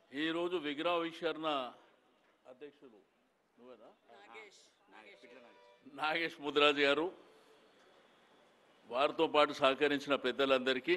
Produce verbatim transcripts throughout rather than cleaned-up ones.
ఈరోజు విగ్రహావిష్కరణ అధ్యక్షులు నాగేష్ ముదిరాజు గారు, వారితో పాటు సహకరించిన పెద్దలందరికీ,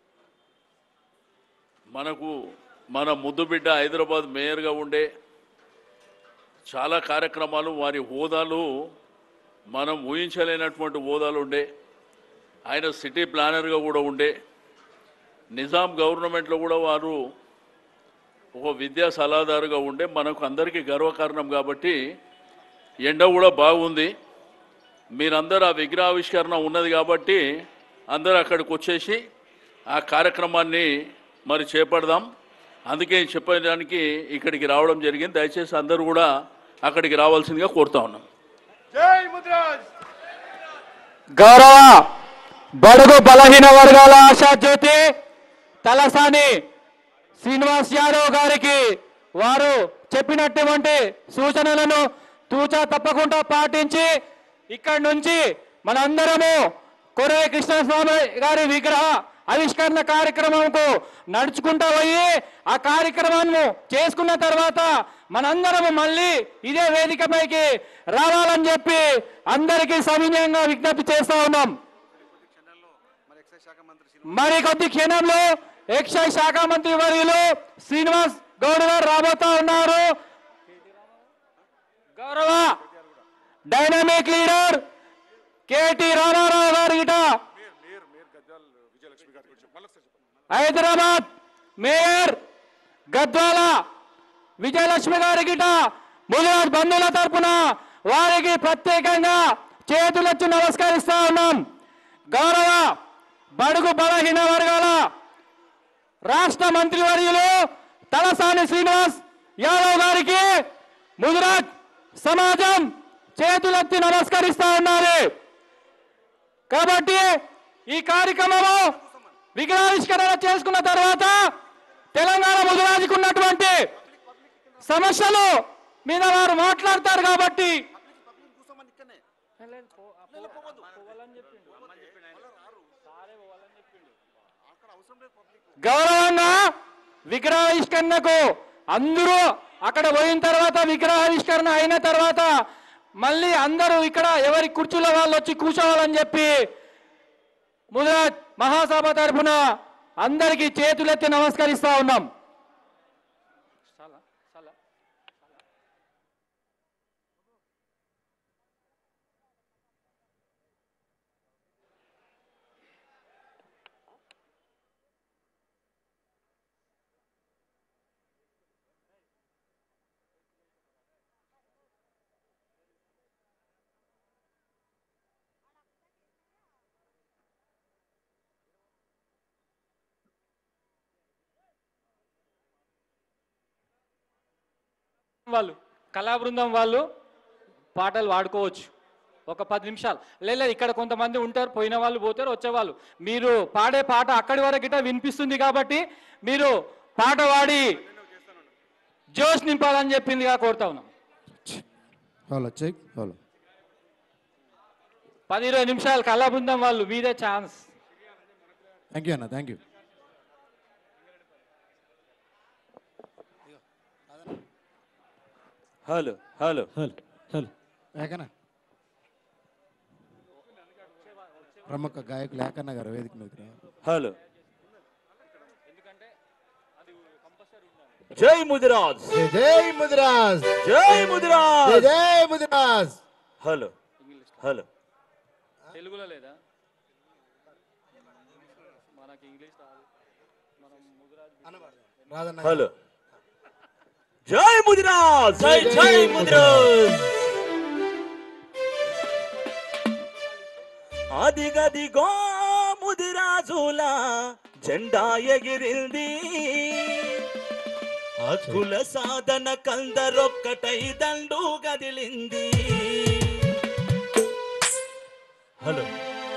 మనకు మన ముద్దుబిడ్డ హైదరాబాద్ మేయర్గా ఉండే చాలా కార్యక్రమాలు, వారి హోదాలు మనం ఊహించలేనటువంటి హోదాలు ఉండే, ఆయన సిటీ ప్లానర్గా కూడా ఉండే, నిజాం గవర్నమెంట్లో కూడా వారు ఒక విద్యా సలహాదారుగా ఉండే, మనకు అందరికీ గర్వకారణం. కాబట్టి ఎండ కూడా బాగుంది, మీరందరూ ఆ విగ్రహావిష్కరణ ఉన్నది కాబట్టి అందరూ అక్కడికి వచ్చేసి ఆ కార్యక్రమాన్ని మరి చేపడదాం. అందుకే చెప్పడానికి ఇక్కడికి రావడం జరిగింది. దయచేసి అందరూ కూడా అక్కడికి రావాల్సిందిగా కోరుతా ఉన్నాం. జై ముదిరాజ్. గౌరవ బడుగు బలహీన వర్గాల ఆశాజ్యోతి తలసాని శ్రీనివాస్ యాదవ్ గారికి వారు చెప్పినటువంటి సూచనలను తూచా తప్పకుండా పాటించి ఇక్కడి నుంచి మనందరము కొరవే కృష్ణస్వామి గారి విగ్రహ ఆవిష్కరణ కార్యక్రమంకు నడుచుకుంటూ పోయి ఆ కార్యక్రమాన్ని చేసుకున్న తర్వాత మనందరము మళ్ళీ ఇదే వేదికపైకి రావాలని చెప్పి అందరికీ సవినయంగా విజ్ఞప్తి చేస్తా ఉన్నాం. మరి కొద్ది క్షణంలో ఎక్సైజ్ శాఖ మంత్రి వర్యులు శ్రీనివాస్ గౌడ్ గారు రాబోతా ఉన్నారు. గౌరవ డైనమిక్ లీడర్ కేటీ రామారావు గారు గిట, హైదరాబాద్ మేయర్ గద్వాల విజయలక్ష్మి గారి గిట ముదిరాజ్ బంధువుల తరపున వారికి ప్రత్యేకంగా చేతులెత్తి నమస్కరిస్తా ఉన్నాం. గౌరవ బడుగు బలహీన వర్గాల రాష్ట్ర మంత్రివర్యులు తలసాని శ్రీనివాస్ యాదవ్ గారికి ముదిరాజ్ సమాజం చేతులెత్తి నమస్కరిస్తా ఉన్నారు. కాబట్టి ఈ కార్యక్రమము విగ్రహావిష్కరణ చేసుకున్న తర్వాత తెలంగాణ ముదిరాజుకు ఉన్నటువంటి సమస్యలు మీద వారు మాట్లాడతారు. కాబట్టి గౌరవంగా విగ్రహావిష్కరణకు అందరూ అక్కడ పోయిన తర్వాత, విగ్రహావిష్కరణ అయిన తర్వాత మళ్ళీ అందరూ ఇక్కడ ఎవరి కుర్చీలో వాళ్ళు వచ్చి కూర్చోవాలని చెప్పి ముదిరాజ్ మహాసభ తరఫున అందరికీ చేతులెత్తి నమస్కరిస్తా ఉన్నాం. వాళ్ళు కళా బృందం వాళ్ళు పాటలు పాడుకోవచ్చు ఒక పది నిమిషాలు. లేదు ఇక్కడ కొంతమంది ఉంటారు, పోయిన వాళ్ళు పోతారు, వచ్చేవాళ్ళు. మీరు పాడే పాట అక్కడి వరకు గిట్ట వినిపిస్తుంది కాబట్టి మీరు పాట పాడి జోష్ నింపాలని చెప్పిందిగా కోరుతా ఉన్నాం. పది ఇరవై నిమిషాలు కళా బృందం వాళ్ళు, మీదే ఛాన్స్. థ్యాంక్ యూ అన్న, thank you. Hello hello hello hello లేకనా ప్రముఖ గాయకులు లేకన్న గారు వేదిక మీద. హలో. జై ముదిరాజ్. జై ముదిరాజ్. జై ముదిరాజ్. జై ముదిరాజ్. Hello hello. తెలుగులో లేదా మనకి ఇంగ్లీష్ రాదన్న. హలో. జై ముదిరాజ్. జై జై ముదిరాజ్. అదిగదిగో ముదిరాజుల జెండా ఎగిరింది, హక్కుల సాధన కందరొక్కటై దండు గదిలింది. హలో.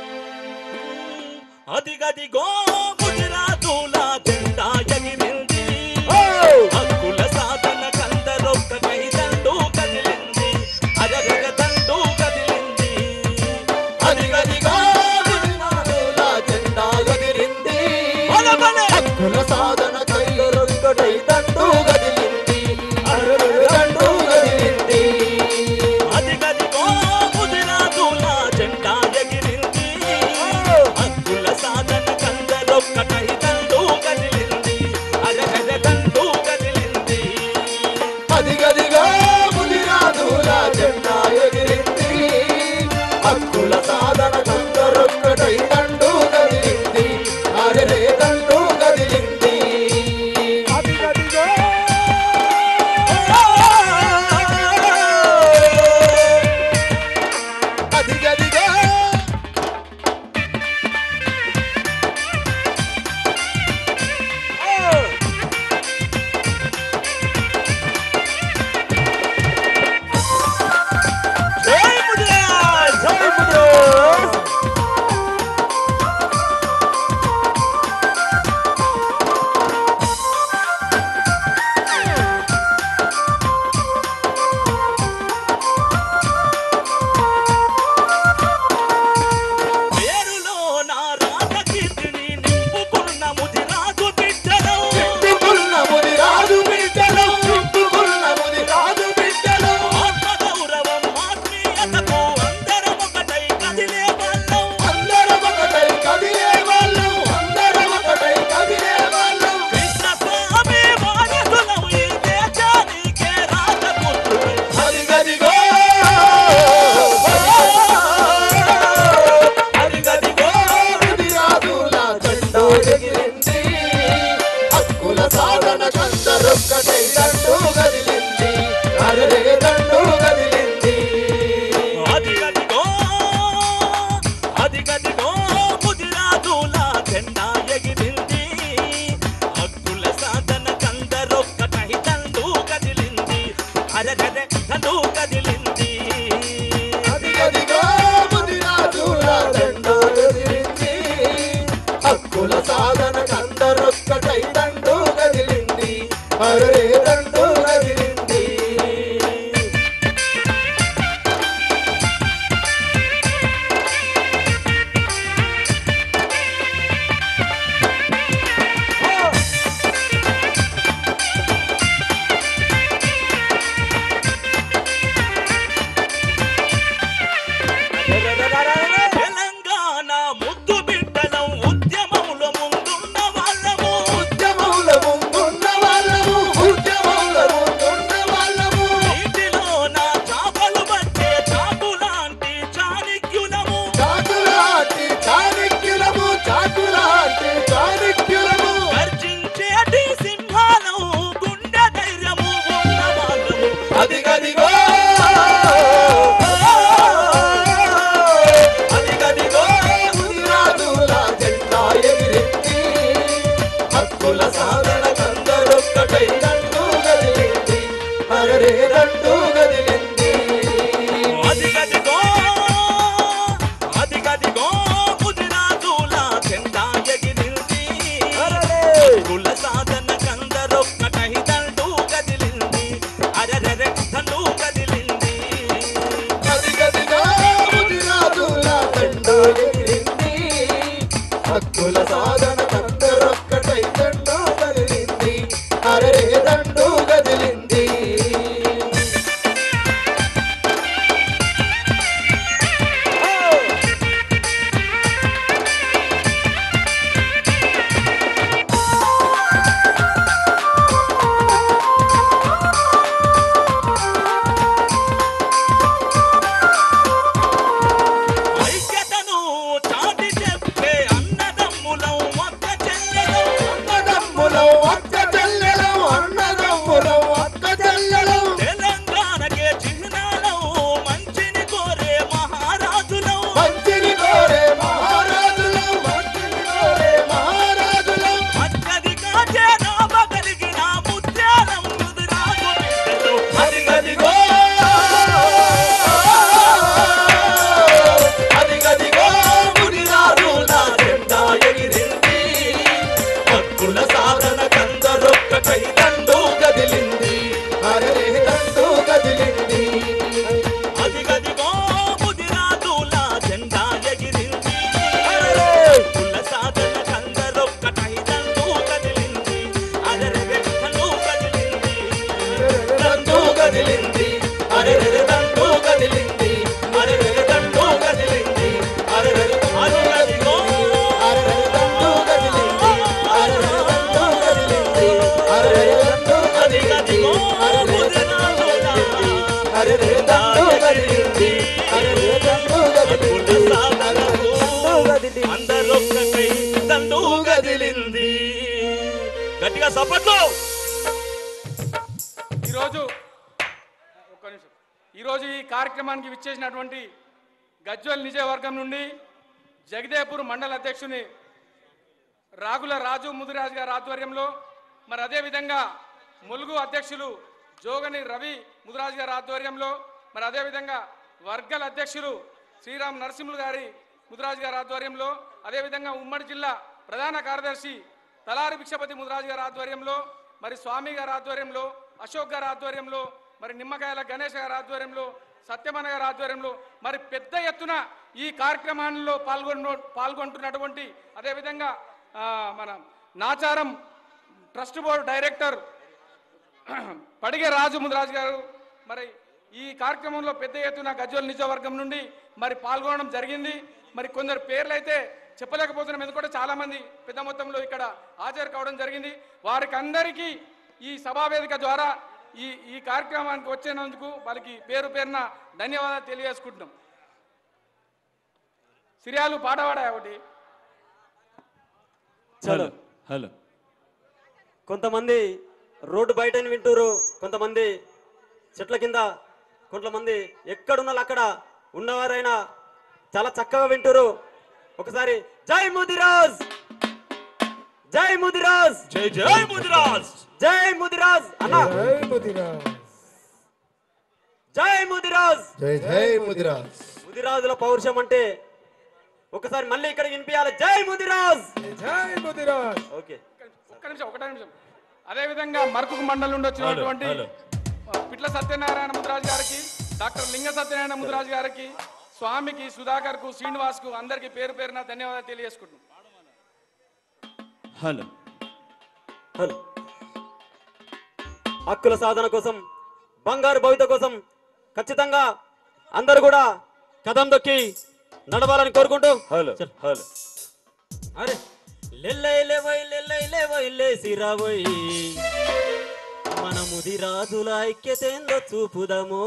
అదిగదిగో ముదిరాజుల జెండా ఎగిరింది, హక్కుల సాధన కందరొక్కటై దండు గదిలింది, అరగగ దండు గదిలింది. అదిగదిగో ముదిరాజుల జెండా ఎగిరింది, హక్కుల సాధన కందరొక్కటై దండు గదిలింది. సాధన కందరొక్కటై దండు కదిలింది అరే దండు కదిలింది అదిగదిగో అదిగదిగో ముదిరాజుల జెండా ఎగిరింది హక్కుల సాధన కందరొక్కటై దండు కదిలింది అరెరెరె దండు కదిలింది అదిగదిగో ముదిరాజుల జెండా ఎగిరింది హక్కుల సాధన కందరొక్కటై దండు కదిలింది అరే దండు కదిలింది తెలంగాణ ముద్దు బిడ్డలం ఉద్యమంలో ముందున్న వాళ్ళము ఉద్యమంలో ముందున్న వాళ్ళము ఉద్యమంలో ముందున్న వాళ్ళము నీటిలో నా చాపలు పట్టే చాకులాంటి చాణిక్యులము చాకులాంటి చాణక్యులము చాకులాంటి చాణక్యులము గర్జించేటి సింహాలం గుండె ధైర్యము ఉన్న వాళ్ళము అదిగదిగో అదిగదిగో ముదిరాజుల జెండా ఎగిరింది హక్కుల సాధన కందరొక్కటై దండు కదిలింది అరే దండు కదిలింది అదిగదిగో అదిగదిగో ముదిరాజుల జెండా ఎగిరింది కుల సాధన కందరొక్కటై దండు కదిలింది అరెరెరె దండు కదిలింది అదిగదిగో ముదిరాజుల జెండా ఎగిరింది హక్కుల సాధన కందరొక్కటై దండు కదిలింది అరే దండు కదిలింది ఐక్యతను చాటి చెప్పే అన్నదమ్ములం ఒక్క చెల్లెలం అన్నదమ్ములం అక్క చెల్లెలం అన్నదమ్ములం అక్క చెల్లెలం తెలంగాణకే చిహ్నాలం మంచిని కోరే మహారాజులం మంచిని కోరే మహారాజులం మంచిని కోరే మహారాజులం అత్యధిక జనాభా కలిగిన ముత్యాలం ముదిరాజు బిడ్డలు అదిగదిగో అదిగదిగో ముదిరాజుల జెండా ఎగిరింది హక్కుల సాధన కందరొక్కటై దండు కదిలింది అరే దండు కదిలింది అదిగదిగో ముదిరాజుల జెండా ఎగిరింది కుల సాధన కందరొక్కటై దండు కదిలింది అరెరెరె దండు కదిలింది దండు కదిలింది అరే దండు కదిలింది అరే దండు కదిలింది అరే అదిగదిగో అరే దండు కదిలింది అరే దండు కదిలింది అరే దండు అదిగదిగో ముదిరాజుల అరే దండు కదిలింది అరే దండు కదిలింది కుల సాధనకు అందరొక్కటై దండు కదిలింది గట్టిగా సపట్లు ఈరోజు ఒక్క నిమిషం ఈరోజు ఈ కార్యక్రమానికి విచ్చేసినటువంటి గజ్వెల్ నియోజకవర్గం నుండి జగదేపూర్ మండల అధ్యక్షుని రాగుల రాజు ముదిరాజు గారి ఆధ్వర్యంలో మరి అదేవిధంగా ములుగు అధ్యక్షులు జోగని రవి ముదిరాజు గారి ఆధ్వర్యంలో మరి అదేవిధంగా వర్గల్ అధ్యక్షులు శ్రీరామ్ నరసింహులు గారి ముదిరాజు గారి ఆధ్వర్యంలో అదేవిధంగా ఉమ్మడి జిల్లా ప్రధాన కార్యదర్శి తలారి భిక్షపతి ముదిరాజు గారి ఆధ్వర్యంలో మరి స్వామి గారి ఆధ్వర్యంలో అశోక్ గారి ఆధ్వర్యంలో మరి నిమ్మకాయల గణేష్ గారి ఆధ్వర్యంలో సత్యమన గారి ఆధ్వర్యంలో మరి పెద్ద ఎత్తున ఈ కార్యక్రమాల్లో పాల్గొన్న పాల్గొంటున్నటువంటి అదేవిధంగా ఆ, మన Nacharam trust board director Padige Raju Mudiraj గారు మరి ఈ కార్యక్రమంలో పెద్ద ఎత్తున గజ్వెల్ నియోజకవర్గం నుండి మరి పాల్గొనడం జరిగింది. మరి కొందరు పేర్లు అయితే చెప్పలేకపోతున్నాం, ఎందుకంటే చాలా మంది పెద్ద మొత్తంలో ఇక్కడ హాజరు కావడం జరిగింది. వారికి అందరికీ ఈ సభావేదిక ద్వారా ఈ ఈ కార్యక్రమానికి వచ్చినందుకు వాళ్ళకి పేరు పేరున ధన్యవాదాలు తెలియజేసుకుంటున్నాం. సిరియాలు పాట పాడా ఒకటి. చలో హలో కొంతమంది రోడ్డు బయట వింటూరు, కొంతమంది చెట్ల కింద, కొంతమంది ఎక్కడున్నా అక్కడ ఉన్నవారైనా చాలా చక్కగా వింటూరు. ఒకసారి జై ముదిరాజ్, జై ముదిరాజ్, జై జై ముదిరాజ్, జై ముదిరాజ్ అన్న, జై ముదిరాజ్, జై ముదిరాజ్, జై జై ముదిరాజ్, ముదిరాజుల పౌరుషం అంటే ఒకసారి మళ్ళీ ఇక్కడ వినిపించాలి. జై ముదిరాజ్, జై ముదిరాజ్. ఓకే ఒక్క నిమిషం ఒకటే నిమిషం. అదే విధంగా మరకుకు మండలం నుండి వచ్చినటువంటి హలో, పిట్ల సత్యనారాయణ ముదిరాజు గారికి, డాక్టర్ లింగ సత్యనారాయణ ముదిరాజు గారికి, స్వామికి, సుధాకర్ కు, శ్రీనివాస్ కు అందరికి పేరు పేరున ధన్యవాదాలు తెలియజేసుకుంటున్నాం. Hello hello. హక్కుల సాధన కోసం, బంగారు భవిత కోసం ఖచ్చితంగా అందరూ కూడా కదం దొక్కి నడవాలని కోరుకుంటూ హలో హలో. అరే లెల్లై లేవై లెల్లై లేవై లేసిరావై, మన ముదిరాజుల ఐక్యతేందో చూపుదము.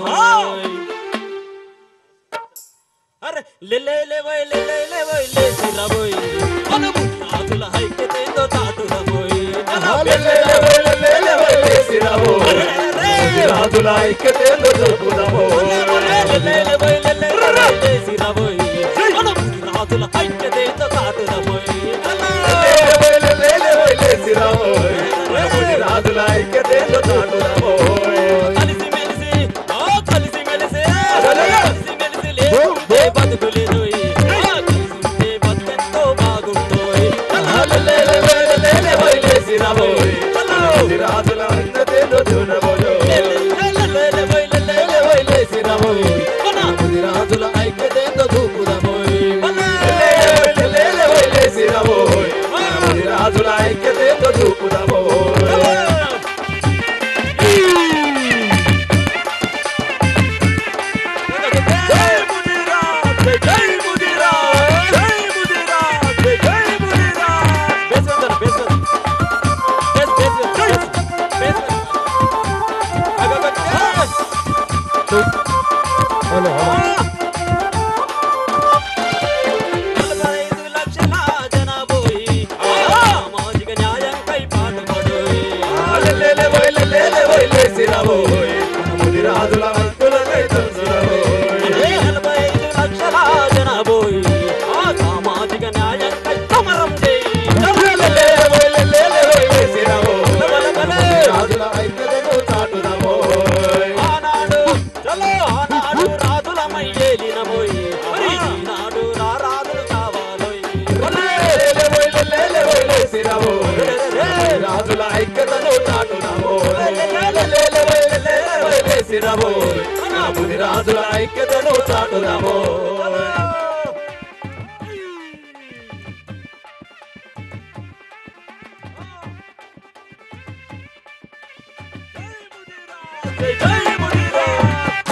అరే లెల్లై లేవై లెల్లై లేవై లేసిరావై, మన ముదిరాజుల ఐక్యతేందో చాటుదమోయ్. రాజుల ఐక్యతేందో చూపుదము. లెల్లై లేవై లెల్లై లేసిరావై, మన ముదిరాజుల ఐక్యతేందో చాటుదమోయ్. రాజుల ఐక్యతేందో చాటుదము. కలిసి మెలిసి, ఆ కలిసి మెలిసి, కలిసి మెలిసి లేకుంటే బతుకులేదోయ్, ఆ కలిసి ఉంటే బతుకెంతో బాగుందోయ్. రాజుల ఐక్యతేందో చూడబోయో. రాజుల ఐక్యతేందో చూపుదమోయ్. రాజుల ఐక్యతేందో చూపుదమోయ్. నలభై ఐదు లక్షల జనాభోయ్, సామాజిక న్యాయంపై పాటుపడోయ్. రాజుల హక్కులకై తలసిరావోయ్. నలభై ఐదు లక్షల జనాభోయ్, ఆ సామాజిక న్యాయంపై సమరం చేయి. రాజుల ఐక్యతను చాటుదమోయ్. ఆనాడు చలో ఆనాడు రాజులమై ఏలినమోయ్, మరి ఈనాడు రా రాజులు కావాలోయ్. రాజుల ఐక్యతను చాటుదమోయ్. రాజుల ఐక్యతను చాటుదమోయ్. జై జై ముదిరాజ్.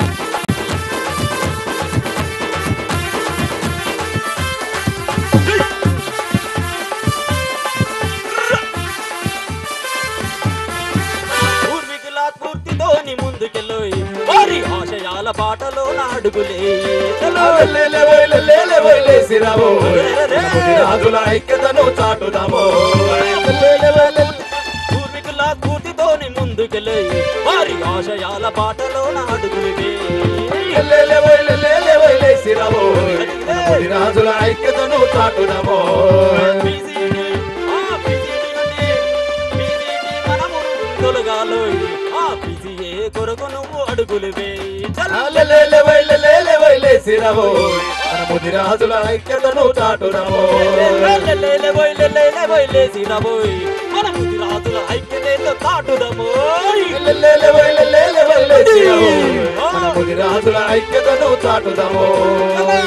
పూర్వీకుల స్ఫూర్తితోని ముందుకెళ్ళోయ్, వారి ఆశయాల బాటలో నాడుగులే. రాజుల ఐక్యతను చాటుదమోయ్. పూర్వీకుల స్ఫూర్తితోని ముందుకెళ్ళోయ్, వారి ఆశయాల బాటలో నాడుగులే. రాజుల ఐక్యతను చాటుదమోయ్. బీసీడీ, ఆ బీసీడీ నుండి బీసీడీ మనము తొలగాలోయ్, ఆ బీసీఏ కొరకు నువ్వు అడుగులు వేయి. రాజుల ఐక్యతను చాటుదమోయ్. లేసిరాబోయ్, మన ముదిరాజుల ఐక్యతతో చాటుదమోయ్. రాజుల ఐక్యతను చాటుదమోయ్.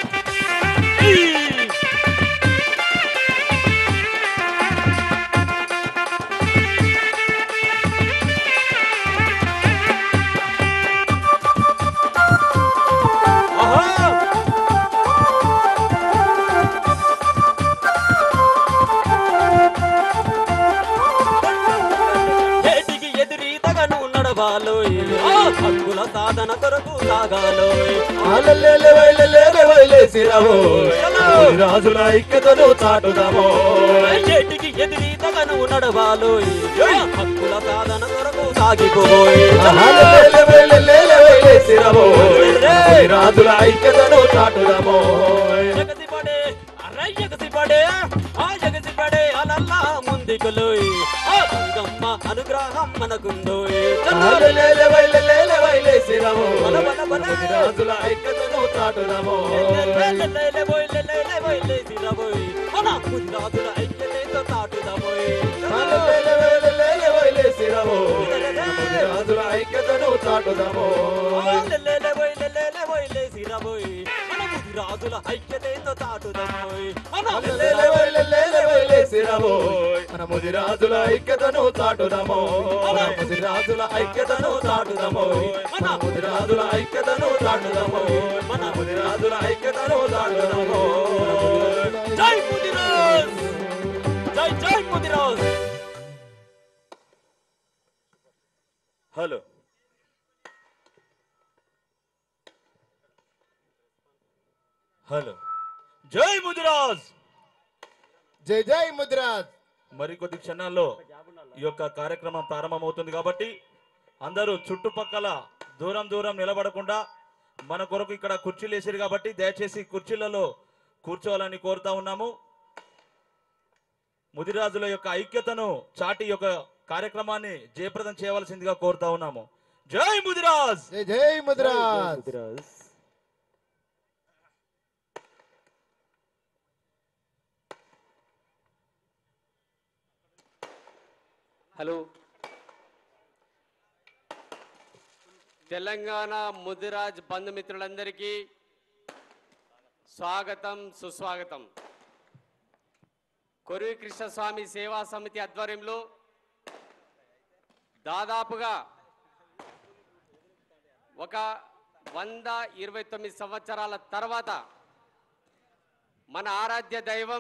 ఏటికి ఎదురీతగను నడవాలోయ్, ఆ హక్కుల సాధన కొరకు సాగాలోయ్. రాజుల ఐక్యతను చాటుదమోయ్. ఏటికి ఎదురీతగా నువ్వు నడవాలోయ్ హక్కుల సాధన కొరకు సాగిపోయ్ రాజుల ఐక్యతను చాటుదమో ఎగసిపడే అరై ఎగసిపడే ఆ ఎగసిపడే అలల్లా ముందుకులోయ్ ఆ గంగమ్మ అనుగ్రహం మనకుందోయ్ రాజుల ఐక్యతను చాటుదమో మన రాజుల ఐక్యతతో చాటుదమోయ్ రాజుల ఐక్యతను చాటుదమో రాజుల ఐక్యతతో చాటుదమోయ్ మన ముది రాజుల ఐక్యతను చాటుదమో ముది రాజుల ఐక్యతను చాటుదమో మన ముది రాజుల ఐక్యతను చాటుదమో మన ముది రాజుల ఐక్యతను చాటుదమో జై ముదిరాజ్ జై జై ముదిరాజ్ హలో హలో జై ముదిరాజ్ జై జై ముద్రాజ్. మరికొద్ది క్షణాల్లో ఈ యొక్క కార్యక్రమం ప్రారంభమవుతుంది కాబట్టి అందరూ చుట్టుపక్కల దూరం దూరం నిలబడకుండా మన కొరకు ఇక్కడ కుర్చీలు వేసారు కాబట్టి దయచేసి కుర్చీలలో కూర్చోవాలని కోరుతా ఉన్నాము. ముదిరాజుల యొక్క ఐక్యతను చాటి యొక్క కార్యక్రమాన్ని జయప్రదం చేయవలసిందిగా కోరుతా ఉన్నాము. జై ముదిరాజ్. జై జై ముద్రాజ్. హలో, తెలంగాణ ముదిరాజ్ బంధుమిత్రులందరికీ స్వాగతం, సుస్వాగతం. కొరివి కృష్ణస్వామి సేవా సమితి ఆధ్వర్యంలో దాదాపుగా ఒక వంద ఇరవై తొమ్మిది సంవత్సరాల తర్వాత మన ఆరాధ్య దైవం,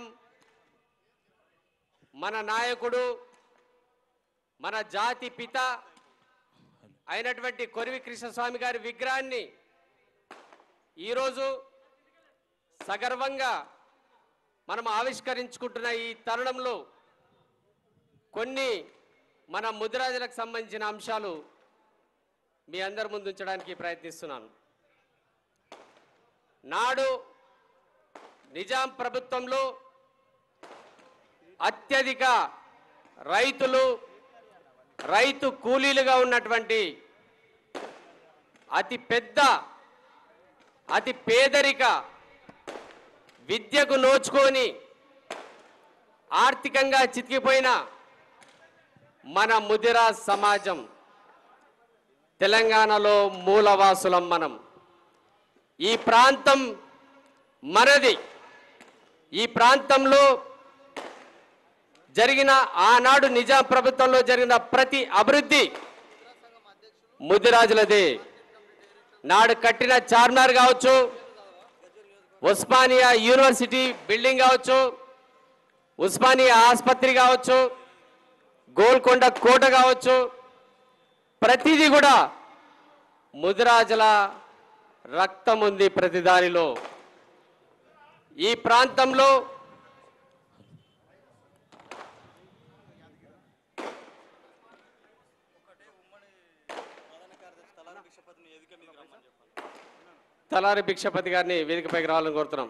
మన నాయకుడు, మన జాతి పిత అయినటువంటి కొరివి కృష్ణస్వామి గారి విగ్రహాన్ని ఈరోజు సగర్వంగా మనం ఆవిష్కరించుకుంటున్న ఈ తరుణంలో కొన్ని మన ముదిరాజులకు సంబంధించిన అంశాలు మీ అందరి ముందు ఉంచడానికి ప్రయత్నిస్తున్నాను. నాడు నిజాం ప్రభుత్వంలో అత్యధిక రైతులు, రైతు కూలీలుగా ఉన్నటువంటి అతి పెద్ద, అతి పేదరిక, విద్యకు నోచుకొని ఆర్థికంగా చితికిపోయిన మన ముదిరాజ్ సమాజం, తెలంగాణలో మూలవాసులం మనం. ఈ ప్రాంతం మనది. ఈ ప్రాంతంలో జరిగిన, ఆనాడు నిజాం ప్రభుత్వంలో జరిగిన ప్రతి అభివృద్ధి ముదిరాజులదే. నాడు కట్టిన చార్మినార్ కావచ్చు, ఉస్మానియా యూనివర్సిటీ బిల్డింగ్ కావచ్చు, ఉస్మానియా ఆసుపత్రి కావచ్చు, గోల్కొండ కోట కావచ్చు, ప్రతిదీ కూడా ముదిరాజుల రక్తం ఉంది ప్రతి దానిలో. ఈ ప్రాంతంలో తలారి భిక్షపతి గారిని వేదికపైకి రావాలని కోరుతున్నాం.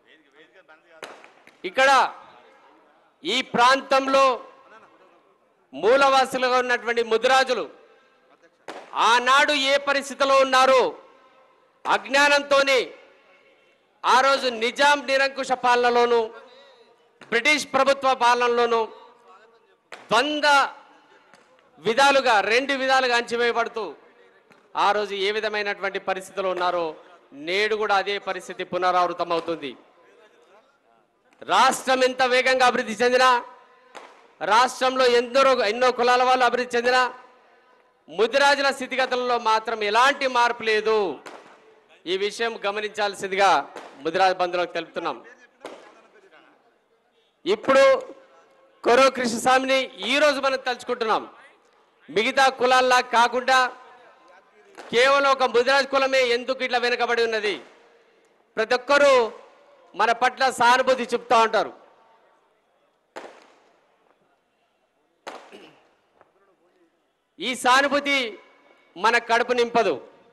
ఇక్కడ ఈ ప్రాంతంలో మూలవాసులుగా ఉన్నటువంటి ముదిరాజులు ఆనాడు ఏ పరిస్థితిలో ఉన్నారో అజ్ఞానంతోనే ఆ రోజు నిజాం నిరంకుశ పాలనలోను, బ్రిటిష్ ప్రభుత్వ పాలనలోను ద్వంద్వ విధాలుగా, రెండు విధాలుగా అంచివేయబడుతూ ఆ రోజు ఏ విధమైనటువంటి పరిస్థితిలో ఉన్నారో నేడు కూడా అదే పరిస్థితి పునరావృతం అవుతుంది. రాష్ట్రం ఎంత వేగంగా అభివృద్ధి చెందినా, రాష్ట్రంలో ఎందరో ఎన్నో కులాల వాళ్ళు అభివృద్ధి చెందినా ముదిరాజుల స్థితిగతులలో మాత్రం ఎలాంటి మార్పు లేదు. ఈ విషయం గమనించాల్సిందిగా ముదిరాజు బంధువులకు తెలుపుతున్నాం. ఇప్పుడు కొరవ కృష్ణస్వామిని ఈరోజు మనం తలుచుకుంటున్నాం. మిగతా కులాల్లా కాకుండా కేవలం ఒక ముదిరాజ్ కులమే ఎందుకు ఇట్లా వెనుకబడి ఉన్నది, ప్రతి ఒక్కరూ మన పట్ల సానుభూతి చెప్తా ఉంటారు. ఈ సానుభూతి మన కడుపు నింపదు.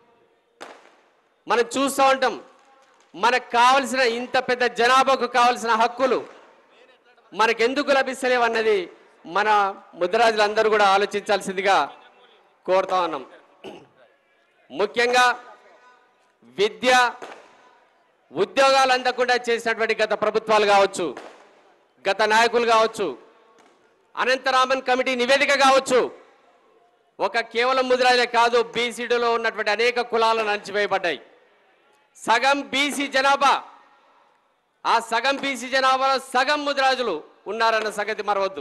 మనం చూస్తూ ఉంటాం, మనకు కావలసిన ఇంత పెద్ద జనాభాకు కావలసిన హక్కులు మనకెందుకు లభిస్తలేవు అన్నది మన ముద్రాజులందరూ కూడా ఆలోచించాల్సిందిగా కోరుతా ఉన్నాం. ముఖ్యంగా విద్య ఉద్యోగాలు అందకుండా చేసినటువంటి గత ప్రభుత్వాలు కావచ్చు, గత నాయకులు కావచ్చు, అనంతరామన్ కమిటీ నివేదిక కావచ్చు, ఒక కేవలం ముద్రాజులే కాదు, బీసీడీలో ఉన్నటువంటి అనేక కులాలను అణచివేయబడ్డాయి. సగం బీసీ జనాభా, ఆ సగం బీసీ జనాభాలో సగం ముద్రాజులు ఉన్నారన్న సంగతి మరవద్దు.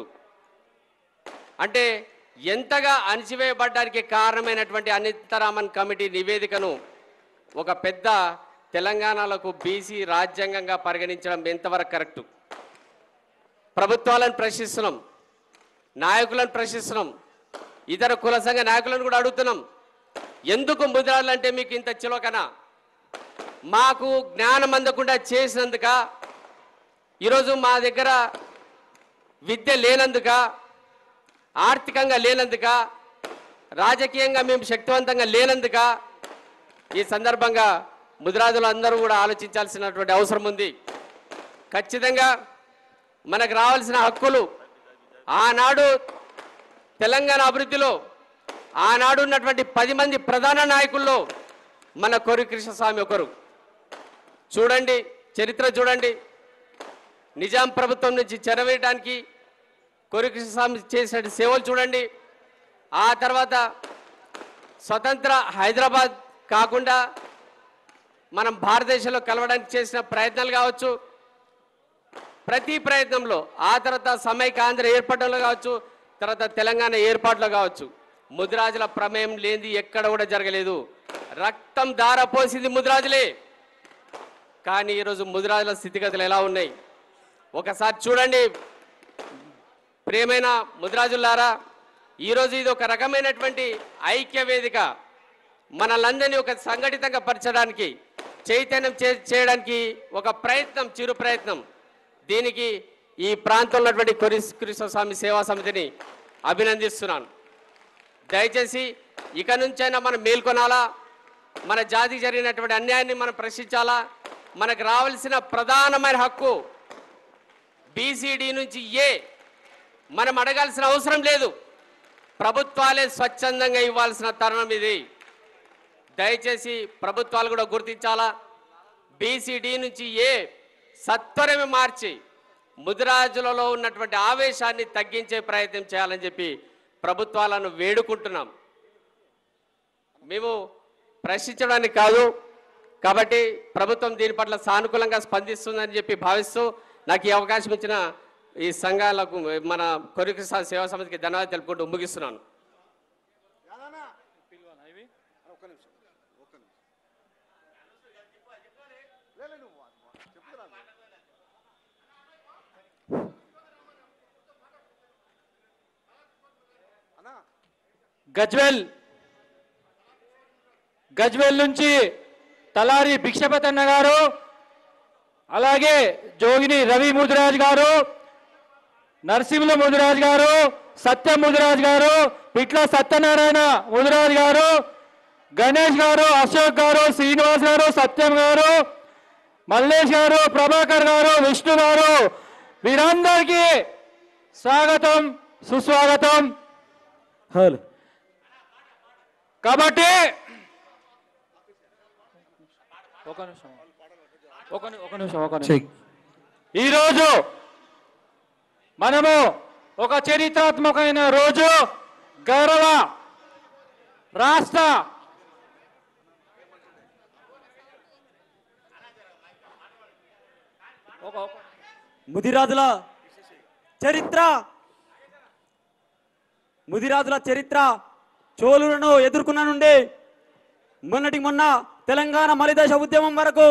అంటే ఎంతగా అణచివేయబడ్డానికి కారణమైనటువంటి అనంతరామన్ కమిటీ నివేదికను ఒక పెద్ద తెలంగాణలకు బీసీ రాజ్యాంగంగా పరిగణించడం ఎంతవరకు కరెక్టు? ప్రభుత్వాలను ప్రశ్నిస్తున్నాం, నాయకులను ప్రశ్నిస్తున్నాం, ఇతర కుల సంఘ నాయకులను కూడా అడుగుతున్నాం, ఎందుకు ముద్రాజులు అంటే మీకు ఇంత చిలోకనా? మాకు జ్ఞానం అందకుండా చేసినందుక, ఈరోజు మా దగ్గర విద్య లేనందుక, ఆర్థికంగా లేనందుక, రాజకీయంగా మేము శక్తివంతంగా లేనందుక? ఈ సందర్భంగా ముద్రాజులు అందరూ కూడా ఆలోచించాల్సినటువంటి అవసరం ఉంది. ఖచ్చితంగా మనకు రావాల్సిన హక్కులు ఆనాడు తెలంగాణ అభివృద్ధిలో ఆనాడు ఉన్నటువంటి పది మంది ప్రధాన నాయకుల్లో మన కొర్రి కృష్ణస్వామి ఒకరు. చూడండి, చరిత్ర చూడండి, నిజాం ప్రభుత్వం నుంచి చెరవేయడానికి కొర్రి కృష్ణస్వామి చేసిన సేవలు చూడండి. ఆ తర్వాత స్వతంత్ర హైదరాబాద్ కాకుండా మనం భారతదేశంలో కలవడానికి చేసిన ప్రయత్నాలు కావచ్చు, ప్రతి ప్రయత్నంలో, ఆ తర్వాత సమైక్య ఆంధ్ర ఏర్పడడంలో కావచ్చు, తర్వాత తెలంగాణ ఏర్పాటులో కావచ్చు, ముద్రాజుల ప్రమేయం లేనిది ఎక్కడ కూడా జరగలేదు. రక్తం దారపోసింది ముద్రాజులే. కానీ ఈరోజు ముద్రాజుల స్థితిగతులు ఎలా ఉన్నాయి ఒకసారి చూడండి. ప్రియమైన ముద్రాజులారా, ఈరోజు ఇది ఒక రకమైనటువంటి ఐక్య వేదిక, మనలందరినీ ఒక సంఘటితంగా పరచడానికి, చైతన్యం చేయడానికి ఒక ప్రయత్నం, చిరు ప్రయత్నం. దీనికి ఈ ప్రాంతంలో ఉన్నటువంటి కొర్రి కృష్ణస్వామి సేవా సమితిని అభినందిస్తున్నాను. దయచేసి ఇక నుంచైనా మనం మేల్కొనాలా, మన జాతికి జరిగినటువంటి అన్యాయాన్ని మనం ప్రశ్నించాలా. మనకు రావాల్సిన ప్రధానమైన హక్కు బీసీడీ నుంచి ఏ మనం అడగాల్సిన అవసరం లేదు, ప్రభుత్వాలే స్వచ్ఛందంగా ఇవ్వాల్సిన తరుణం ఇది. దయచేసి ప్రభుత్వాలు కూడా గుర్తించాలా. బీసీడీ నుంచి ఏ సత్వరమే మార్చి ముద్రాజులలో ఉన్నటువంటి ఆవేశాన్ని తగ్గించే ప్రయత్నం చేయాలని చెప్పి ప్రభుత్వాలను వేడుకుంటున్నాం. మేము ప్రశ్నించడానికి కాదు, కాబట్టి ప్రభుత్వం దీని పట్ల సానుకూలంగా స్పందిస్తుందని చెప్పి భావిస్తూ నాకు ఈ అవకాశం ఇచ్చిన ఈ సంఘాలకు, మన కొర్రి కృష్ణస్వామి సేవా సమితికి ధన్యవాదాలు తెలుపుకుంటూ ముగిస్తున్నాను. గజ్వేల్ గజ్వేల్ నుంచి తలారి భిక్షపతన్న గారు, అలాగే జోగిని రవి ముదిరాజ్ గారు, నరసింహ ముదిరాజ్ గారు, సత్యం ముదిరాజ్ గారు, పిట్ల సత్యనారాయణ ముదిరాజ్ గారు, గణేష్ గారు, అశోక్ గారు, శ్రీనివాస్ గారు, సత్యం గారు, మల్లేష్ గారు, ప్రభాకర్ గారు, విష్ణు గారు, వీరందరికీ స్వాగతం, సుస్వాగతం. హలో. కాబట్టి ఒక నిమిషం ఒక ఒక నిమిషం ఒక నిమిషం ఈరోజు మనము ఒక చరిత్రాత్మకమైన రోజు, గౌరవ రాష్ట్ర ముదిరాజుల చరిత్ర ముదిరాజుల చరిత్ర చోళులను ఎదుర్కొన్న నుండి మొన్నటి మొన్న తెలంగాణ మలిదశ ఉద్యమం వరకు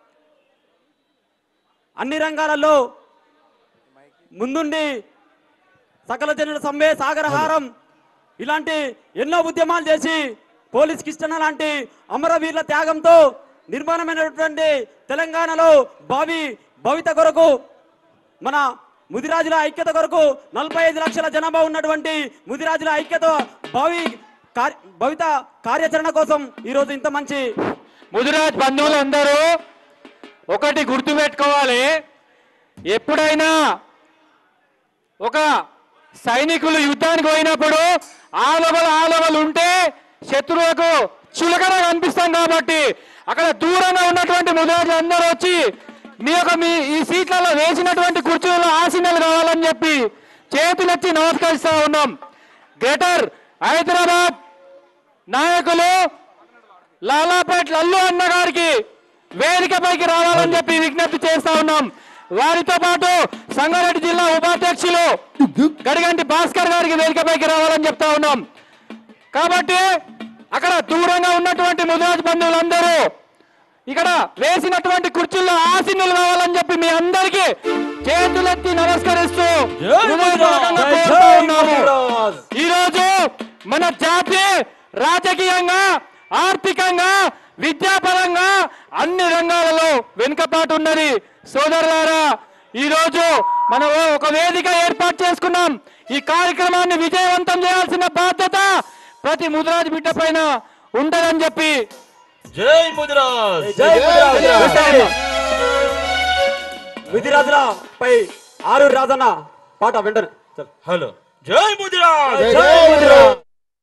అన్ని రంగాలలో ముందుండి సకల జనుల సమ్మె సాగరహారం ఇలాంటి ఎన్నో ఉద్యమాలు చేసి పోలీస్ కిష్టన లాంటి అమరవీరుల త్యాగంతో నిర్మాణమైనటువంటి తెలంగాణలో భావి భవిత కొరకు మన ముదిరాజుల ఐక్యత కొరకు నలభై ఐదు లక్షల జనాభా ఉన్నటువంటి ముదిరాజుల ఐక్యత భావి భవిత కార్యాచరణ కోసం ఈరోజు ఇంత మంచి ముదిరాజ్ బంధువులు అందరూ ఒకటి గుర్తుపెట్టుకోవాలి. ఎప్పుడైనా ఒక సైనికులు యుద్ధానికి పోయినప్పుడు ఆలవలు ఆలవలు ఉంటే శత్రువులకు చులకన కనిపిస్తాం కాబట్టి అక్కడ దూరంగా ఉన్నటువంటి ముదిరాజులు అందరూ వచ్చి మీ యొక్క మీ ఈ సీట్లలో వేసినటువంటి కుర్చీలలో ఆసీనాలు కావాలని చెప్పి చేతులెత్తి నమస్కరిస్తా ఉన్నాం. గ్రేటర్ హైదరాబాద్ నాయకులు లాలాపేట్ లల్లు అన్న గారికి వేదికపైకి రావాలని చెప్పి విజ్ఞప్తి చేస్తా ఉన్నాం. వారితో పాటు సంగారెడ్డి జిల్లా ఉపాధ్యక్షులు గడిగంటి భాస్కర్ గారికి వేదికపైకి రావాలని చెప్తా ఉన్నాం. కాబట్టి అక్కడ దూరంగా ఉన్నటువంటి ముదిరాజ్ బంధువులందరూ ఇక్కడ వేసినటువంటి కుర్చీల్లో ఆసీనులు కావాలని చెప్పి మీ అందరికీ చేతులెత్తి నమస్కరిస్తూ ఈ రోజు మన జాతి రాజకీయంగా, ఆర్థికంగా, విద్యాపరంగా అన్ని రంగాలలో వెనుకపాటు ఉన్నది. సోదరులారా, ఈ రోజు మనం ఒక వేదిక ఏర్పాటు చేసుకున్నాం. ఈ కార్యక్రమాన్ని విజయవంతం చేయాల్సిన బాధ్యత ప్రతి ముదిరాజ్ బిడ్డ పైన ఉంటదని చెప్పి జై ముదిరాజ్ ముదిరాజుల పై ఆరు రాజన్న పాట వెంటనే. హలో జై ముదిరాజ్ జై ముదిరాజ్.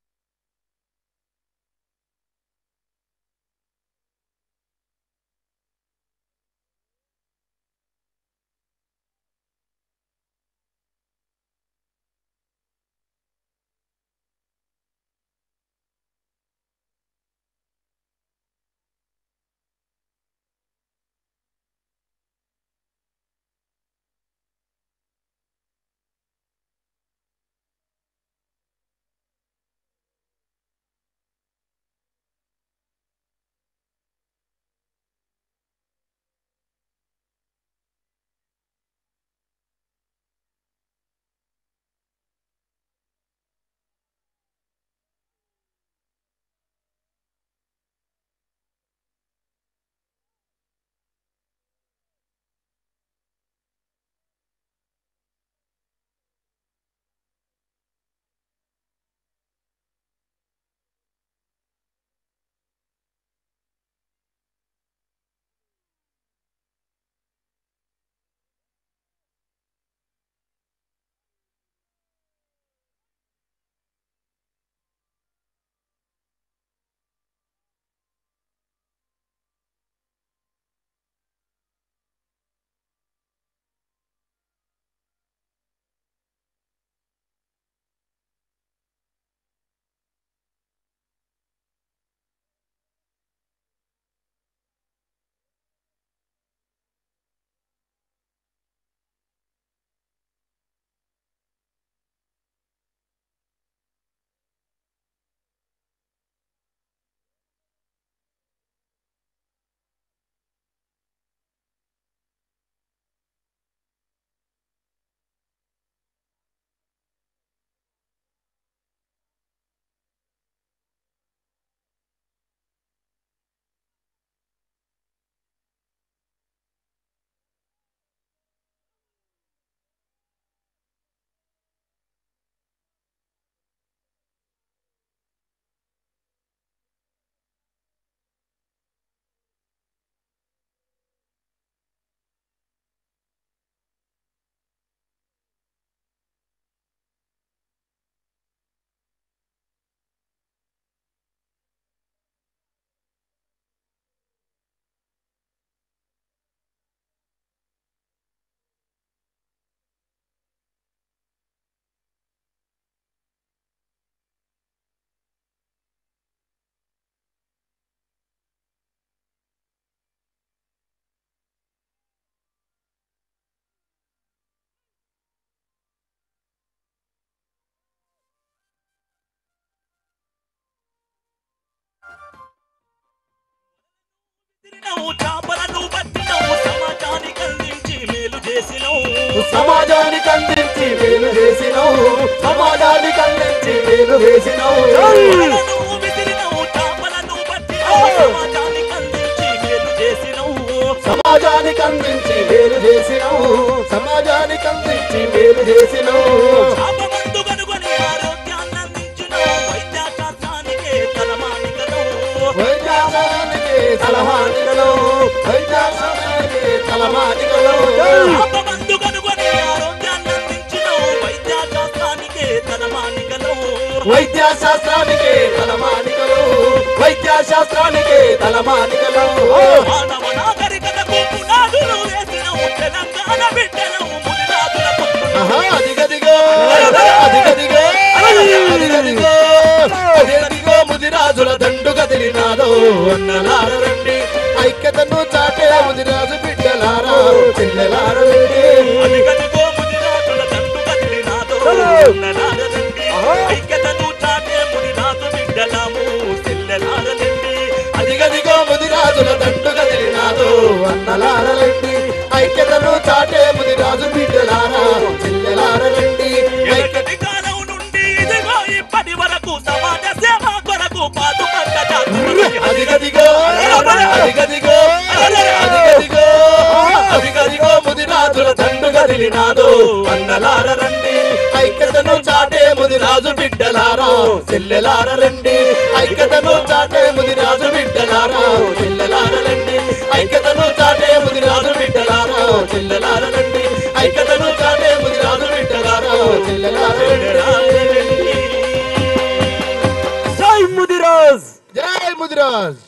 సమాజానికి అందించి మేలు చేసినావు, సమాజానికి అందించి మేలు చేసినావు. సమాజానికి అందించి మేలు చేసినావు, సమాజానికి అందించి చేసిను శాపమందు కనుగొని ఆరోగ్యాన్నందించును వైద్యశాస్త్రానికే తలమానికను వైద్యాసానికి తలమానికలు వైద్యాసానికి తలమానికలు శాపమందు కనుగొని ఆరోగ్యాన్నందించును వైద్యశాస్త్రానికే తలమానికను వైద్యశాస్త్రానికి తలమానికలు వైద్యశాస్త్రానికి తలమానికలు మానవ నాగరికతకు పునాదులు వేసిన తెలంగాణ బిడ్డలు ముదిరాజుల పుత్రులు. ఆహా, అదిగదిగో అదిగదిగో అదిగదిగో అదిగదిగో ముదిరాజుల దండు కదిలినాదో అన్నలార రండి ఐక్యతను చాటే ముదిరాజు బిడ్డలారా చెల్లెలారండి అదిగదిగో ముదిరాజుల దండు కదిలినాదో అన్నలారరండి. ఐక్యతను చాటే ముదిరాజు బిడ్డలాము చెల్లెలారలండి. అదిగదిగో ముదిరాజుల దండు కదిలినాదో అన్నలారండి ఐక్యతను చాటే ముదిరాజు బిడ్డలారా చెల్లెలారండి ఎనకటి కాలం నుండి ఇదిగో ఇప్పటి వరకు సమాజ సేవ కొరకు పాటుపడ్డ జాతులు. అదిగదిగో అదిగదిగో అదిగదిగో అదిగదిగో ముదిరాజుల దండు కదిలినాదో అన్నలార రండి ఐక్యతను చాటే ముదిరాజు బిడ్డలారా చెల్లెలార రండి ఐక్యతను చాటే ముదిరాజు బిడ్డలారా చెల్లెలార రండి ఐక్యతను చాటే ముదిరాజు బిడ్డలారా చెల్లెలార రండి ఐక్యతను చాటే ముదిరాజు బిడ్డలారా చెల్లెలార రండి జై ముదిరాజ్. జై ముదిరాజ్.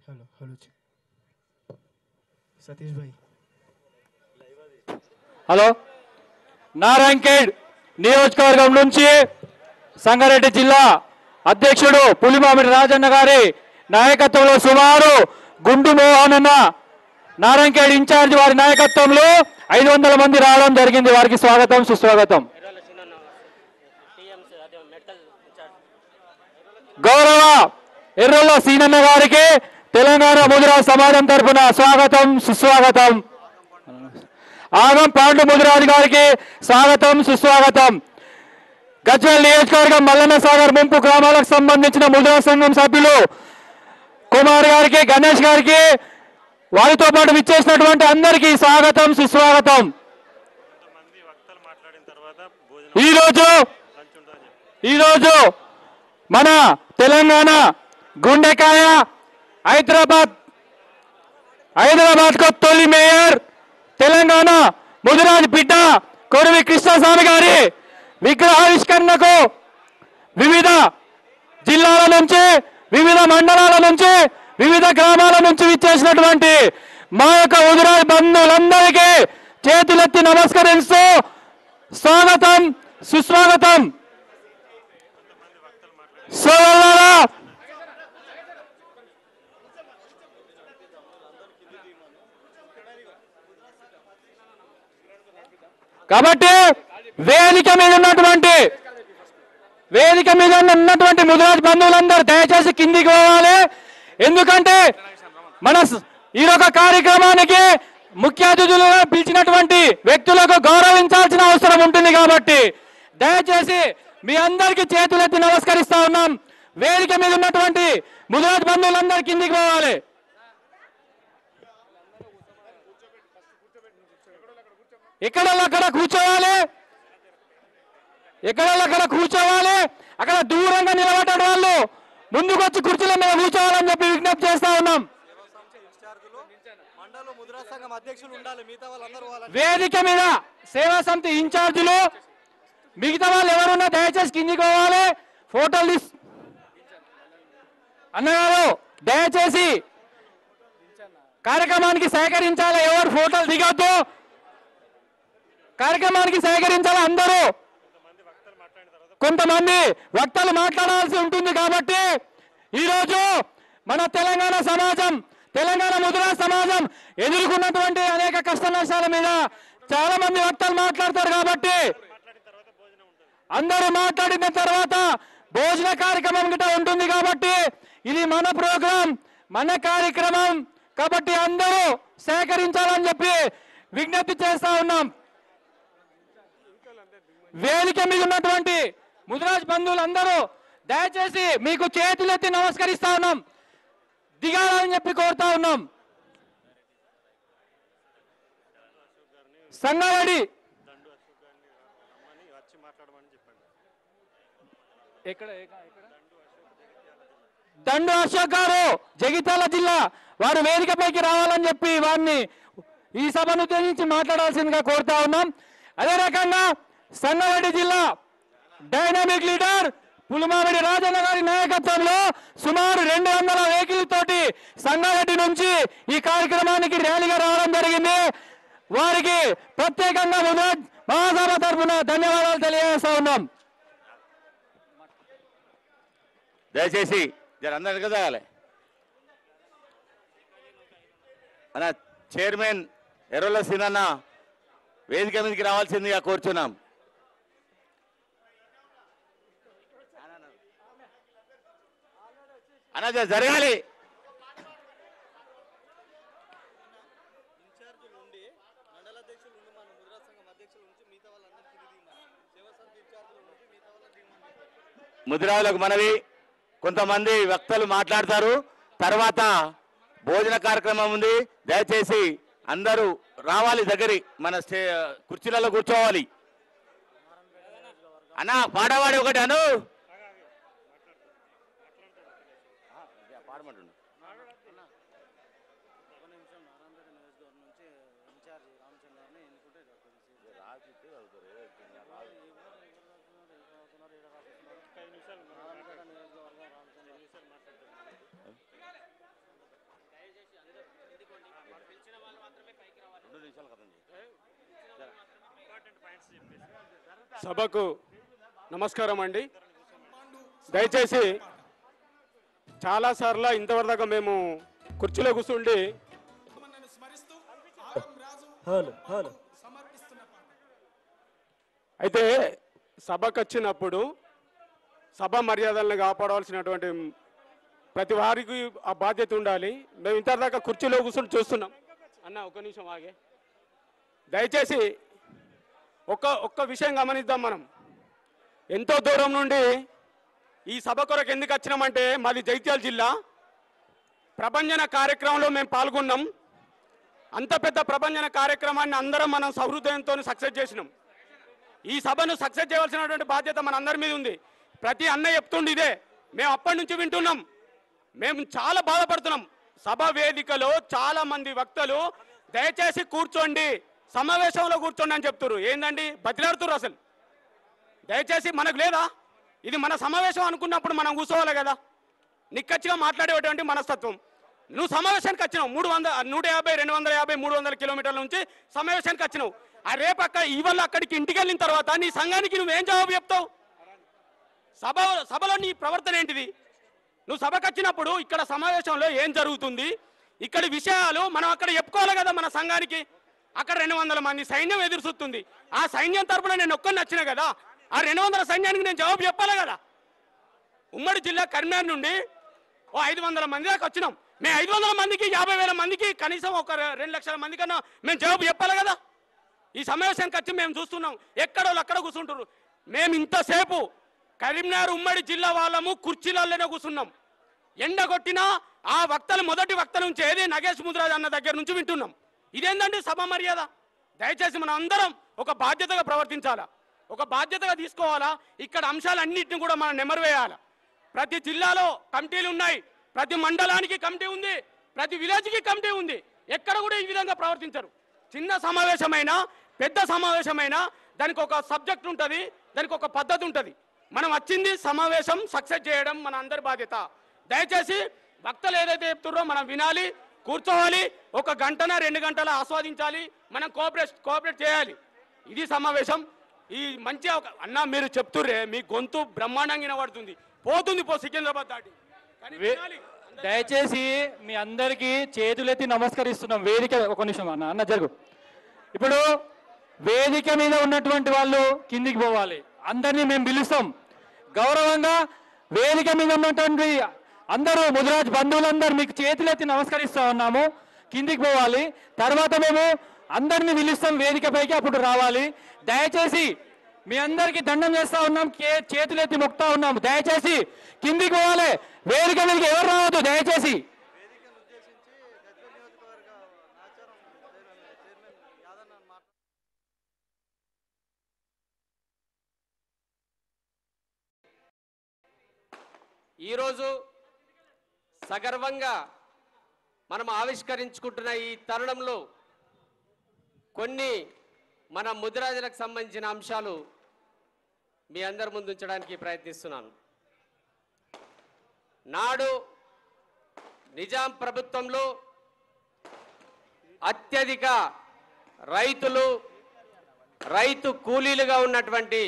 హలో హలో సతీష్ భాయ్ హలో నారాయణఖేడ్ నియోజకవర్గం నుంచి సంగారెడ్డి జిల్లా అధ్యక్షుడు పులిమామిడి రాజన్న గారి నాయకత్వంలో సుమారు గుండు మోహన్ అన్న నారాయణఖేడ్ ఇన్ఛార్జ్ వారి నాయకత్వంలో ఐదు వందల మంది రావడం జరిగింది. వారికి స్వాగతం సుస్వాగతం. గౌరవ ఎర్రల్ల సీనన్న గారికి తెలంగాణ ముదిరాజ్ సమాజం తరఫున స్వాగతం సుస్వాగతం. ఆగం పాండు ముదిరాజు గారికి స్వాగతం సుస్వాగతం. గజ్వేల్ నియోజకవర్గం మల్లన్న సాగర్ ముంపు గ్రామాలకు సంబంధించిన ముదిరాజ్ సంఘం సభ్యులు కుమార్ గారికి గణేష్ గారికి వారితో పాటు విచ్చేసినటువంటి అందరికీ స్వాగతం సుస్వాగతం. ఈరోజు ఈరోజు మన తెలంగాణ గుండెకాయ హైదరాబాద్ హైదరాబాద్ కు తొలి మేయర్ తెలంగాణ ముదిరాజ్ బిడ్డ కొరివి కృష్ణస్వామి గారి విగ్రహావిష్కరణకు వివిధ జిల్లాల నుంచి వివిధ మండలాల నుంచి వివిధ గ్రామాల నుంచి విచ్చేసినటువంటి మా యొక్క ముదిరాజ్ బంధువులందరికీ చేతులెత్తి నమస్కరిస్తూ స్వాగతం సుస్వాగతం. సోదరులారా, కాబట్టి వేదిక మీద ఉన్నటువంటి వేదిక మీద ఉన్నటువంటి ముదిరాజ్ బంధువులందరూ దయచేసి కిందికి పోవాలి. ఎందుకంటే మన ఈ యొక్క కార్యక్రమానికి ముఖ్య అతిథులుగా పిలిచినటువంటి వ్యక్తులకు గౌరవించాల్సిన అవసరం ఉంటుంది. కాబట్టి దయచేసి మీ అందరికీ చేతులెత్తి నమస్కరిస్తా ఉన్నాం. వేదిక మీద ఉన్నటువంటి ముదిరాజ్ బంధువులందరూ కిందికి పోవాలి. ఎక్కడో అక్కడ కూర్చోవాలి ఎక్కడో అక్కడ కూర్చోవాలి అక్కడ దూరంగా నిలబడ్డ వాళ్ళు ముందుకు వచ్చి కుర్చీల మీద కూర్చోవాలని చెప్పి విజ్ఞప్తి చేస్తా ఉన్నాం. వేదిక మీద సేవా సమితి ఇన్ఛార్జీలు మిగతా వాళ్ళు ఎవరున్నా దయచేసి కిందికి పోవాలి. ఫోటోలు తీసు అన్నగారు దయచేసి కార్యక్రమానికి సహకరించాలి. ఎవరు ఫోటోలు దిగొద్దు. కార్యక్రమానికి సహకరించాలి అందరూ. కొంతమంది వక్తలు మాట్లాడాల్సి ఉంటుంది. కాబట్టి ఈరోజు మన తెలంగాణ సమాజం తెలంగాణ ముదిరాజ్ సమాజం ఎదుర్కొన్నటువంటి అనేక కష్ట నష్టాల మీద చాలా మంది వక్తలు మాట్లాడతారు. కాబట్టి అందరూ మాట్లాడిన తర్వాత భోజన కార్యక్రమం గిట్ట ఉంటుంది. కాబట్టి ఇది మన ప్రోగ్రాం మన కార్యక్రమం. కాబట్టి అందరూ సహకరించాలని చెప్పి విజ్ఞప్తి చేస్తా ఉన్నాం. వేదిక మీద ఉన్నటువంటి ముదిరాజ్ బంధువులందరూ దయచేసి మీకు చేతులెత్తి నమస్కరిస్తా ఉన్నాం. దిగాలని చెప్పి కోరుతా ఉన్నాం. సంగారెడ్డి దండు అశోక్ గారు జగిత్యాల జిల్లా వారు వేదికపైకి రావాలని చెప్పి వారిని ఈ సభను ఉద్దేశించి మాట్లాడాల్సిందిగా కోరుతా ఉన్నాం. అదే రకంగా సంగారెడ్డి జిల్లా డైనామిక్ లీడర్ పులిమామిడి రాజన్న గారి నాయకత్వంలో సుమారు రెండు వందల వెహికల్ తోటి సంగారెడ్డి నుంచి ఈ కార్యక్రమానికి ర్యాలీగా రావడం జరిగింది. వారికి ప్రత్యేకంగా ముదిరాజ్ మహాసభ తరఫున ధన్యవాదాలు తెలియజేస్తా ఉన్నాం. దయచేసి జర అందరు కదాలి అన్న చైర్మన్ ఎర్రల సీనన్న వేదిక మీదకి రావాల్సిందిగా కోరుచున్నాం. అన్న జరగాలి. ముదిరాజులకు మనవి, కొంతమంది వక్తలు మాట్లాడతారు. తర్వాత భోజన కార్యక్రమం ఉంది. దయచేసి అందరూ రావాలి దగ్గరి మన స్టే కుర్చీలలో కూర్చోవాలి. అన్న పాడవాడి ఒకటి అను పాడమంటుండు. సభకు నమస్కారం అండి. దయచేసి చాలాసార్లు ఇంతవరదాకా మేము కుర్చీలో కూర్చుండి అయితే సభకు వచ్చినప్పుడు సభ మర్యాదలను కాపాడవలసినటువంటి ప్రతి వారికి ఆ బాధ్యత ఉండాలి. మేము ఇంతవరదాకా కుర్చీలో కూర్చుని చూస్తున్నాం. అన్న ఒక నిమిషం ఆగే. దయచేసి ఒక్క ఒక్క విషయం గమనిద్దాం. మనం ఎంతో దూరం నుండి ఈ సభ కొరకు ఎందుకు వచ్చినామంటే మాది జగిత్యాల జిల్లా. ప్రభంజన కార్యక్రమంలో మేము పాల్గొన్నాం. అంత పెద్ద ప్రభంజన కార్యక్రమాన్ని అందరం మనం సహృదయంతో సక్సెస్ చేసినాం. ఈ సభను సక్సెస్ చేయవలసినటువంటి బాధ్యత మన అందరి మీద ఉంది. ప్రతి అన్న చెప్తుండి ఇదే, మేము అప్పటి నుంచి వింటున్నాం. మేము చాలా బాధపడుతున్నాం. సభ వేదికలో చాలా మంది వక్తలు దయచేసి కూర్చోండి, సమావేశంలో కూర్చోండి అని చెప్తున్నారు. ఏందండి బతిలాడుతున్నారు? అసలు దయచేసి మనకు లేదా? ఇది మన సమావేశం అనుకున్నప్పుడు మనం కూర్చోవాలి కదా. నిక్కచ్చిగా మాట్లాడేటువంటి మనస్తత్వం. నువ్వు సమావేశానికి వచ్చినావు, మూడు వందల నూట యాభై రెండు వందల యాభై మూడు వందల కిలోమీటర్ల నుంచి సమావేశానికి వచ్చినావు. ఆ రేపక్క ఇవాళ అక్కడికి ఇంటికి వెళ్ళిన తర్వాత నీ సంఘానికి నువ్వేం జవాబు చెప్తావు? సభ సభలో నీ ప్రవర్తన ఏంటిది? నువ్వు సభకు వచ్చినప్పుడు ఇక్కడ సమావేశంలో ఏం జరుగుతుంది, ఇక్కడి విషయాలు మనం అక్కడ చెప్పుకోవాలి కదా మన సంఘానికి. అక్కడ రెండు వందల మంది సైన్యం ఎదురుస్తుంది. ఆ సైన్యం తరపున నేను ఒక్కరిని వచ్చినా కదా, ఆ రెండు వందల సైన్యానికి నేను జవాబు చెప్పాలి కదా. ఉమ్మడి జిల్లా కరీంనగర్ నుండి ఓ ఐదు వందల మంది దాకా వచ్చినాం. మేము ఐదు వందల మందికి యాభై వేల మందికి కనీసం ఒక రెండు లక్షల మంది కన్నా మేము జవాబు చెప్పాలి కదా. ఈ సమావేశానికి వచ్చి మేము చూస్తున్నాం, ఎక్కడో అక్కడ కూర్చుంటారు. మేము ఇంతసేపు కరీంనగర్ ఉమ్మడి జిల్లా వాళ్ళము కుర్చీలలోనే కూర్చున్నాం. ఎండ కొట్టినా ఆ వక్తలు మొదటి వక్త నుంచి ఏది నగేష్ ముద్రాజ్ అన్న దగ్గర నుంచి వింటున్నాం. ఇదేందండి సభ మర్యాద? దయచేసి మనం అందరం ఒక బాధ్యతగా ప్రవర్తించాలా, ఒక బాధ్యతగా తీసుకోవాలా. ఇక్కడ అంశాలన్నింటినీ కూడా మనం నెమరువేయాలి. ప్రతి జిల్లాలో కమిటీలు ఉన్నాయి, ప్రతి మండలానికి కమిటీ ఉంది, ప్రతి విలేజ్కి కమిటీ ఉంది. ఎక్కడ కూడా ఈ విధంగా ప్రవర్తించరు. చిన్న సమావేశమైనా పెద్ద సమావేశమైనా దానికి ఒక సబ్జెక్ట్ ఉంటుంది, దానికి ఒక పద్ధతి ఉంటుంది. మనం వచ్చింది సమావేశం సక్సెస్ చేయడం మన అందరి బాధ్యత. దయచేసి వక్తలు ఏదైతే చెప్తున్నారో మనం వినాలి, కూర్చోవాలి, ఒక గంటన రెండు గంటల ఆస్వాదించాలి, మనం కోఆపరేట్ కోఆపరేట్ చేయాలి. ఇది సమావేశం. ఈ మంచి అన్న మీరు చెప్తుర్రే, మీ గొంతు బ్రహ్మాండంగా వినబడుతుంది, పోతుంది పో సికింద్రాబాద్ దాటి. దయచేసి మీ అందరికీ చేతులెత్తి నమస్కరిస్తున్నాం. వేదిక ఒక నిమిషం అన్న అన్న జరుగు. ఇప్పుడు వేదిక మీద ఉన్నటువంటి వాళ్ళు కిందికి పోవాలి. అందరినీ మేము పిలుస్తాం గౌరవంగా. వేదిక మీద ఉన్నటువంటి అందరూ ముదిరాజ్ బంధువులందరూ మీకు చేతులెత్తి నమస్కరిస్తా ఉన్నాము. కిందికి పోవాలి. తర్వాత మేము అందరినీ పిలుస్తాం వేదికపైకి, అప్పుడు రావాలి. దయచేసి మీ అందరికీ దండం చేస్తా ఉన్నాం, చేతులెత్తి మొక్తా ఉన్నాము. దయచేసి కిందికి పోవాలి. వేదిక మీదకి ఎవరు రావద్దు దయచేసి. ఈరోజు సగర్వంగా మనం ఆవిష్కరించుకుంటున్న ఈ తరుణంలో కొన్ని మన ముదిరాజులకు సంబంధించిన అంశాలు మీ అందరి ముందు ఉంచడానికి ప్రయత్నిస్తున్నాను. నాడు నిజాం ప్రభుత్వంలో అత్యధిక రైతులు రైతు కూలీలుగా ఉన్నటువంటి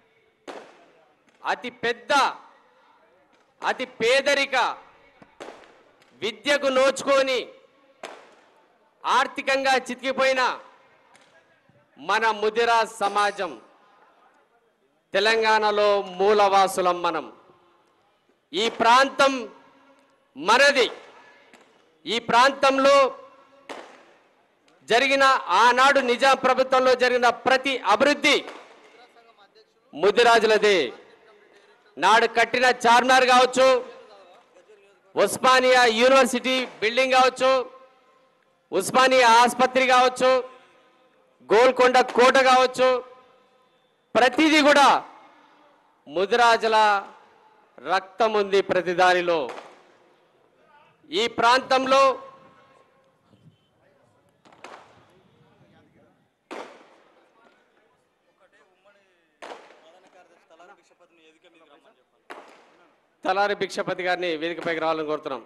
అతి పెద్ద అతి పేదరిక విద్యకు నోచుకొని ఆర్థికంగా చితికిపోయిన మన ముదిరాజ్ సమాజం, తెలంగాణలో మూలవాసులం మనం. ఈ ప్రాంతం మనది. ఈ ప్రాంతంలో జరిగిన ఆనాడు నిజాం ప్రభుత్వంలో జరిగిన ప్రతి అభివృద్ధి ముదిరాజులదే. నాడు కట్టిన చార్మినార్ కావచ్చు, ఉస్మానియా యూనివర్సిటీ బిల్డింగ్ కావచ్చు, ఉస్మానియా ఆసుపత్రి కావచ్చు, గోల్కొండ కోట కావచ్చు, ప్రతిదీ కూడా ముదిరాజుల రక్తం ఉంది ప్రతి దానిలో. ఈ ప్రాంతంలో తలారి భిక్షపతి గారిని వేదికపైకి రావాలని కోరుతున్నాం.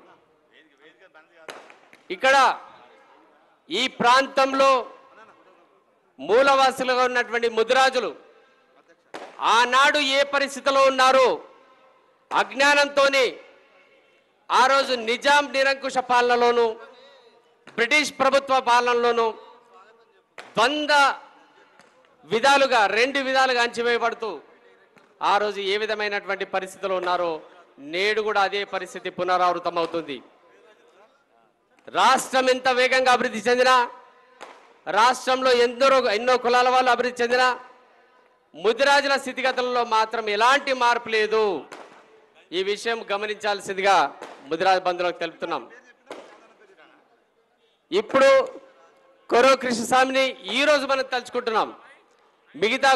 ఇక్కడ ఈ ప్రాంతంలో మూలవాసులుగా ఉన్నటువంటి ముదిరాజులు ఆనాడు ఏ పరిస్థితిలో ఉన్నారో అజ్ఞానంతోనే ఆ రోజు నిజాం నిరంకుశ పాలనలోను బ్రిటిష్ ప్రభుత్వ పాలనలోను ద్వంద్వ విధాలుగా రెండు విధాలుగా అంచివేయబడుతూ ఆ రోజు ఏ విధమైనటువంటి పరిస్థితిలో ఉన్నారో నేడు కూడా అదే పరిస్థితి పునరావృతం అవుతుంది. రాష్ట్రం ఎంత వేగంగా అభివృద్ధి చెందినా, రాష్ట్రంలో ఎందరో ఎన్నో కులాల వాళ్ళు అభివృద్ధి చెందినా ముదిరాజుల స్థితిగతులలో మాత్రం ఎలాంటి మార్పు లేదు. ఈ విషయం గమనించాల్సిందిగా ముదిరాజు బంధువులకు తెలుపుతున్నాం. ఇప్పుడు కొరవ కృష్ణస్వామిని ఈ రోజు మనం తలుచుకుంటున్నాం. మిగతా